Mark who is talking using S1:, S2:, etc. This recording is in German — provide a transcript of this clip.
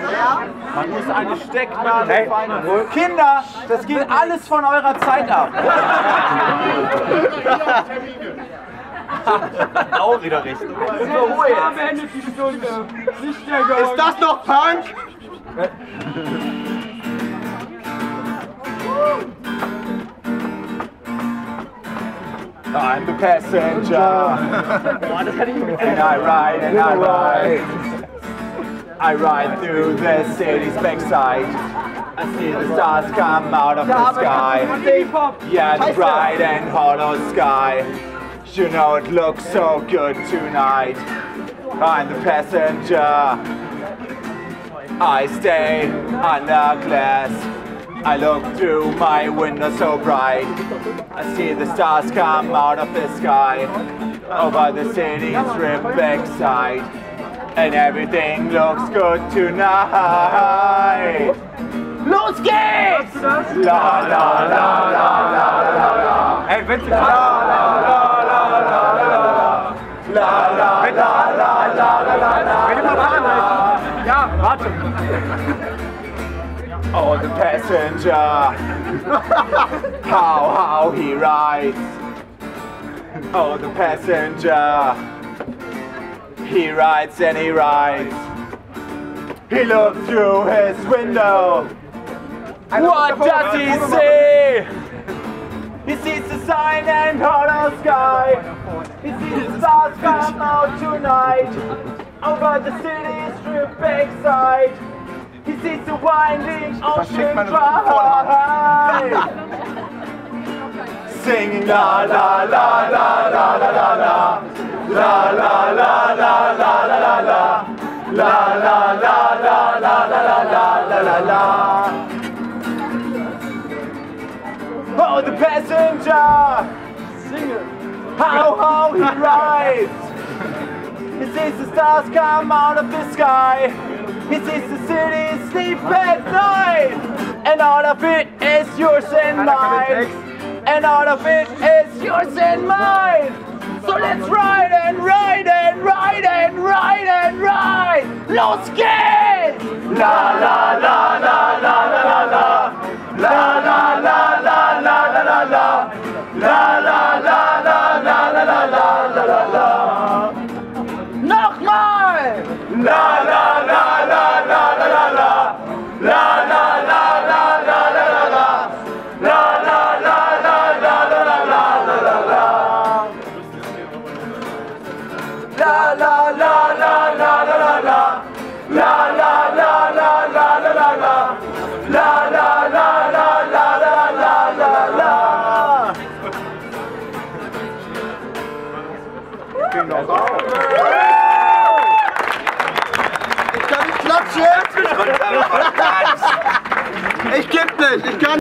S1: Man muss eine Stecknadel fein. Kinder, das geht alles von eurer Zeit ab. Auch wieder richtig. Ruhe jetzt.
S2: Ist das noch Punk?
S1: I'm the passenger, and I ride and I ride. I ride through the city's backside. I see the stars come out of the sky. Yeah, the bright and hollow sky. You know it looks so good tonight. I'm the passenger. I stay under glass. I look through my window so bright. I see the stars come out of the sky over the city's rim backside. And everything looks good tonight. Los geht's! La la la la la la la. Hey, bitte! La la la la la la la la la la. Wenn du mal anhältst. Ja, warte. Oh, the passenger, how he rides. Oh, the passenger, he rides and he rides. He looks through his window. What does he see? He sees the sign and hollow sky. He sees the stars come out tonight over the city's strip backside. He sees the winding ocean drive, singing la la la la la la la la, la la la la la la la la, la la la la la la la la la. Oh, the passenger, how he rides. He sees the stars come out of the sky. He sees the city sleep at night. And all of it is yours and mine. And all of it is yours and mine. So let's ride and ride and ride and ride and ride. Los geht's! La la la la la la la la. La la la la la la la la. La la la la la la la la la la. Nochmal! La la la la la la la la. La la la la la la la la. La la la la la la la la la la la. La la la la la la la la. La la la la la la la la. La la la la la la la la la.
S2: Ich kann nicht klatschen! Ich geb nicht! Ich kann